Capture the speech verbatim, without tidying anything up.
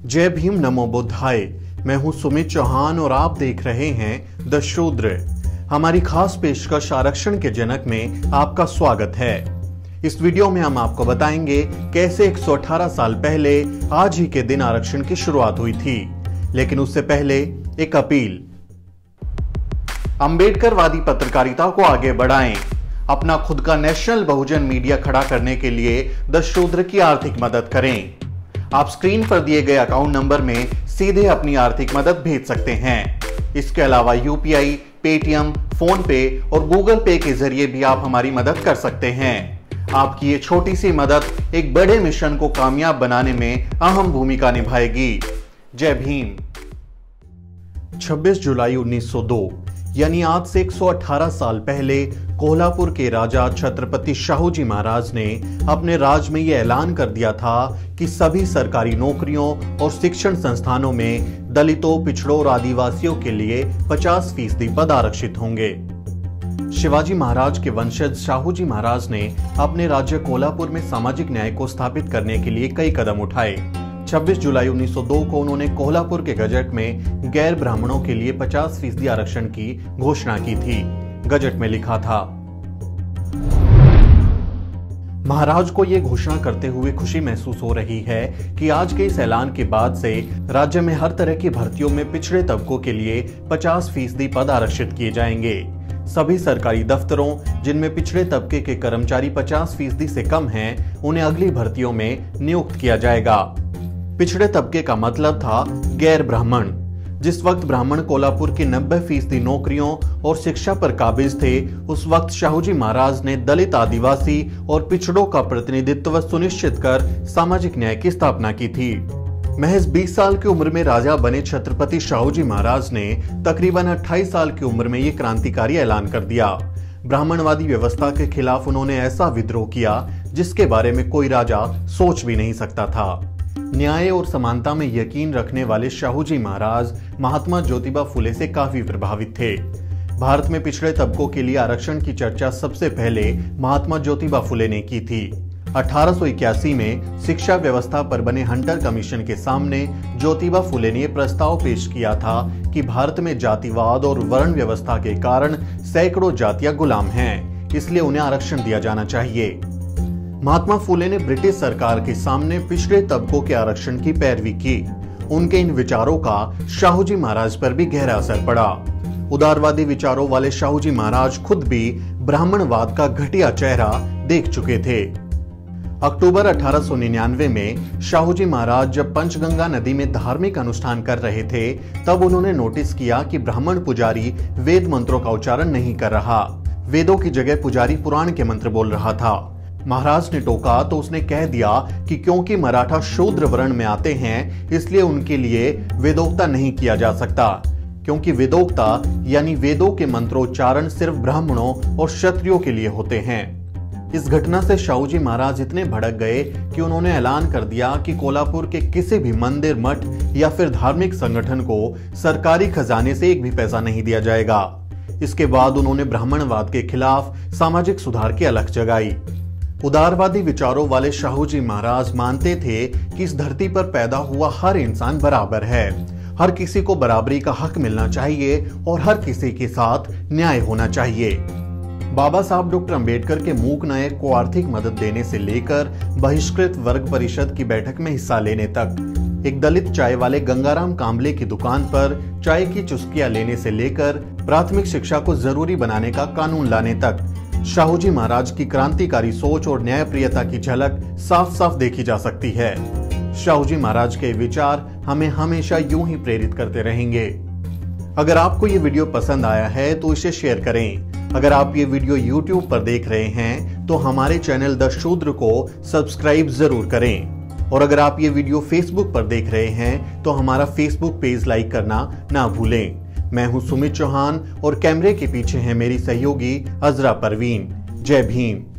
जय भीम, नमो बुद्धाय। मैं हूं सुमित चौहान और आप देख रहे हैं द शूद्र। हमारी खास पेशकश आरक्षण के जनक में आपका स्वागत है। इस वीडियो में हम आपको बताएंगे कैसे एक सौ अठारह साल पहले आज ही के दिन आरक्षण की शुरुआत हुई थी। लेकिन उससे पहले एक अपील। अंबेडकरवादी पत्रकारिता को आगे बढ़ाएं। अपना खुद का नेशनल बहुजन मीडिया खड़ा करने के लिए द शूद्र की आर्थिक मदद करें। आप स्क्रीन पर दिए गए अकाउंट नंबर में सीधे अपनी आर्थिक मदद भेज सकते हैं। इसके अलावा यूपीआई, पेटीएम, फोन पे और गूगल पे के जरिए भी आप हमारी मदद कर सकते हैं। आपकी ये छोटी सी मदद एक बड़े मिशन को कामयाब बनाने में अहम भूमिका निभाएगी। जय भीम। छब्बीस जुलाई उन्नीस सौ दो यानी आज से एक सौ अठारह साल पहले कोल्हापुर के राजा छत्रपति शाहू जी महाराज ने अपने राज में यह ऐलान कर दिया था कि सभी सरकारी नौकरियों और शिक्षण संस्थानों में दलितों, पिछड़ों और आदिवासियों के लिए पचास फीसदी पद आरक्षित होंगे। शिवाजी महाराज के वंशज शाहू जी महाराज ने अपने राज्य कोल्हापुर में सामाजिक न्याय को स्थापित करने के लिए कई कदम उठाए। छब्बीस जुलाई उन्नीस सौ दो को उन्होंने कोल्हापुर के गजट में गैर ब्राह्मणों के लिए पचास फीसदी आरक्षण की घोषणा की थी। गजट में लिखा था, महाराज को यह घोषणा करते हुए खुशी महसूस हो रही है कि आज के इस ऐलान के बाद से राज्य में हर तरह की भर्तियों में पिछड़े तबकों के लिए पचास फीसदी पद आरक्षित किए जाएंगे। सभी सरकारी दफ्तरों जिनमें पिछड़े तबके के कर्मचारी पचास फीसदी से कम हैं, उन्हें अगली भर्तियों में नियुक्त किया जाएगा। पिछड़े तबके का मतलब था गैर ब्राह्मण। जिस वक्त ब्राह्मण कोल्हापुर की नब्बे फीसदी नौकरियों और शिक्षा पर काबिज थे, उस वक्त शाहू जी महाराज ने दलित, आदिवासी और पिछड़ों का प्रतिनिधित्व सुनिश्चित कर सामाजिक न्याय की स्थापना की थी। महज बीस साल की उम्र में राजा बने छत्रपति शाहू जी महाराज ने तकरीबन अट्ठाईस साल की उम्र में यह क्रांतिकारी ऐलान कर दिया। ब्राह्मणवादी व्यवस्था के खिलाफ उन्होंने ऐसा विद्रोह किया जिसके बारे में कोई राजा सोच भी नहीं सकता था। न्याय और समानता में यकीन रखने वाले शाहू जी महाराज महात्मा ज्योतिबा फुले से काफी प्रभावित थे। भारत में पिछड़े तबकों के लिए आरक्षण की चर्चा सबसे पहले महात्मा ज्योतिबा फुले ने की थी। अठारह सौ इक्यासी में शिक्षा व्यवस्था पर बने हंटर कमीशन के सामने ज्योतिबा फुले ने प्रस्ताव पेश किया था कि भारत में जातिवाद और वर्ण व्यवस्था के कारण सैकड़ों जातियां गुलाम हैं, इसलिए उन्हें आरक्षण दिया जाना चाहिए। महात्मा फुले ने ब्रिटिश सरकार के सामने पिछड़े तबकों के आरक्षण की पैरवी की। उनके इन विचारों का शाहू जी महाराज पर भी गहरा असर पड़ा। उदारवादी विचारों वाले शाहू जी महाराज खुद भी ब्राह्मणवाद का घटिया चेहरा देख चुके थे। अक्टूबर अठारह सौ निन्यानवे में शाहू जी महाराज जब पंचगंगा नदी में धार्मिक अनुष्ठान कर रहे थे, तब उन्होंने नोटिस किया कि ब्राह्मण पुजारी वेद मंत्रों का उच्चारण नहीं कर रहा। वेदों की जगह पुजारी पुराण के मंत्र बोल रहा था। महाराज ने टोका तो उसने कह दिया कि क्योंकि मराठा शूद्र वर्ण में आते हैं, इसलिए उनके लिए वेदोक्ता नहीं किया जा सकता, क्योंकि वेदोक्ता यानी वेदों के मंत्रोच्चारण सिर्फ ब्राह्मणों और क्षत्रियों के लिए होते हैं। इस घटना से शाहू जी महाराज इतने भड़क गए कि उन्होंने ऐलान कर दिया कि कोल्हापुर के किसी भी मंदिर, मठ या फिर धार्मिक संगठन को सरकारी खजाने से एक भी पैसा नहीं दिया जाएगा। इसके बाद उन्होंने ब्राह्मणवाद के खिलाफ सामाजिक सुधार की अलख जगाई। उदारवादी विचारों वाले शाहू जी महाराज मानते थे कि इस धरती पर पैदा हुआ हर इंसान बराबर है, हर किसी को बराबरी का हक मिलना चाहिए और हर किसी के साथ न्याय होना चाहिए। बाबा साहब डॉक्टर अंबेडकर के मूक नायक को आर्थिक मदद देने से लेकर बहिष्कृत वर्ग परिषद की बैठक में हिस्सा लेने तक, एक दलित चाय वाले गंगाराम कांबले की दुकान पर चाय की चुस्कियां लेने से लेकर प्राथमिक शिक्षा को जरूरी बनाने का कानून लाने तक, शाहू जी महाराज की क्रांतिकारी सोच और न्यायप्रियता की झलक साफ साफ देखी जा सकती है। शाहू जी महाराज के विचार हमें हमेशा यूं ही प्रेरित करते रहेंगे। अगर आपको ये वीडियो पसंद आया है तो इसे शेयर करें। अगर आप ये वीडियो यूट्यूब पर देख रहे हैं तो हमारे चैनल द शूद्र को सब्सक्राइब जरूर करें। और अगर आप ये वीडियो फेसबुक पर देख रहे हैं तो हमारा फेसबुक पेज लाइक करना ना भूलें। मैं हूं सुमित चौहान और कैमरे के पीछे है मेरी सहयोगी अजरा परवीन। जय भीम।